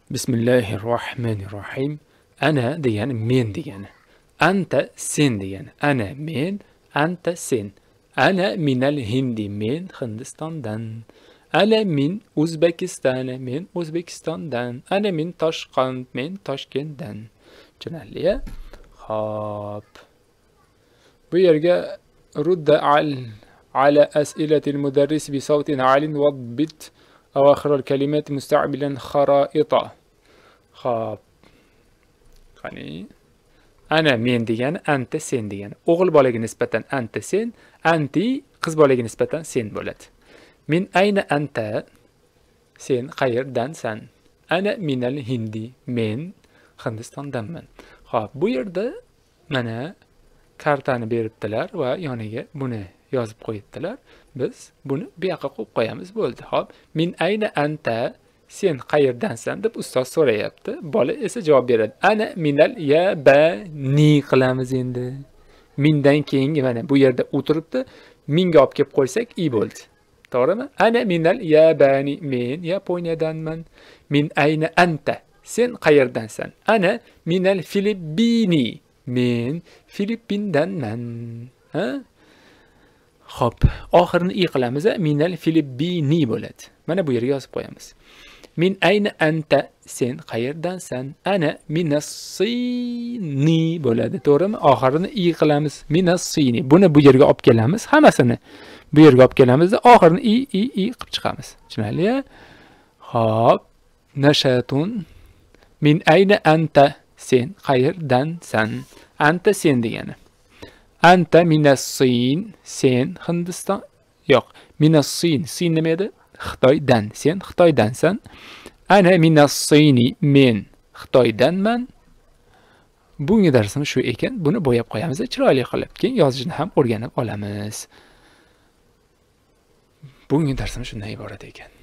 Bismillahirrohmanirrohim. Ana degani men degani. Anta sen degani. Ana men, anta sen. Ana minal Hindi, men Hindistondan. Ana min O'zbekiston, men O'zbekistondan. Ana min Toshkent, men Toshkentdan. Tushunarli-a? Xo'p. Bu yerga rudda على أسئلة المدرس بصوت عال وضبط أواخر الكلمات مستعملا خرائط. Xo'p. Qani. Ana men degani anta sen degani. O'g'il bolaga nisbatan anta sen, anti qiz bolaga nisbatan sen bo'ladi. Min ayna anta? Sen qayerdansan? Ana minal Hindi. Men Hindistondanman. Xo'p, bu yerda mana kartani beribdilar va yoniga buni yozib qo'yibdilar. Biz buni bu yoqqa qo'yib qo'yamiz bo'ldi. Xo'p, min ayna anta? Sen qayerdansan deb ustoz so'rayapti. Bola esa javob beradi. Ana minal yabani qilamiz endi. Mindan keyingi mana bu yerda o'tiribdi. Minga olib kelib qo'ysak i bo'ldi. To'g'rimi? Ana minal yabani, men Yaponiyadanman. Min ayna anta? Sen qayerdansan? Ana minal Filippini, men Filippindanman. Ha? Xo'p, oxirini i qilamiz, minal Filippini bo'ladi. Mana bu yerga yozib qo'yamiz. Min ayna anta? Sen qayerdansan? Ana minassini bo'ladi, to'g'rimi? Oxirini i qilamiz. Minassini. Buni bu yerga olib kelamiz, hammasini bu yerga olib kelamizda oxirini i qilib chiqamiz. Tushunarli-a? Xo'p, nashatun. Min ayna anta? Sen qayerdansan? Anta sen degani. Anta minassin, sen Hindiston. Yo'q, minassin. Sin nima edi? Xitoydan. Sen Xitoydansan. Ana minassini, men Xitoydanman. Bunga darsimiz shu ekan. Buni bo'yab qo'yamiz, chiroyli qilib. Keyin yozishni ham o'rganib olamiz. Bunga darsimiz shundan iborat ekan.